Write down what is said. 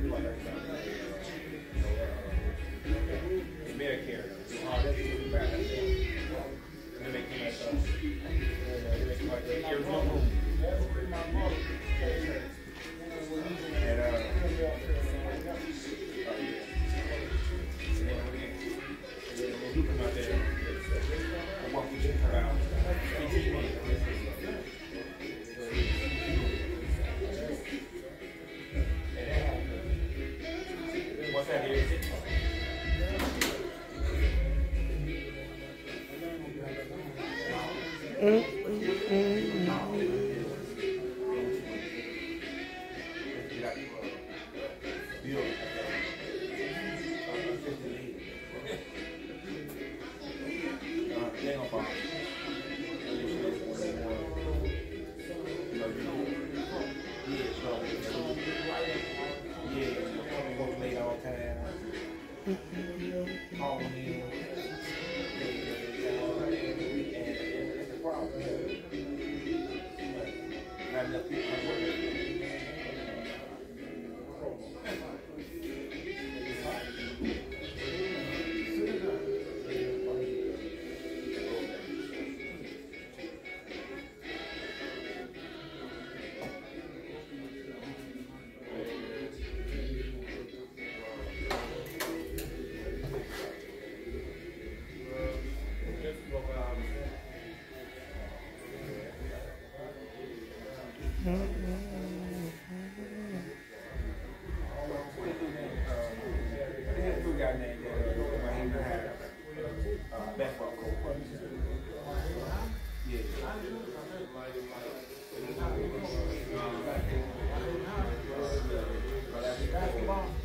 Medicare. They make too much they make too much. There's no room. And you come out there and walk with you for about 15 minutes. What's that here? Basketball.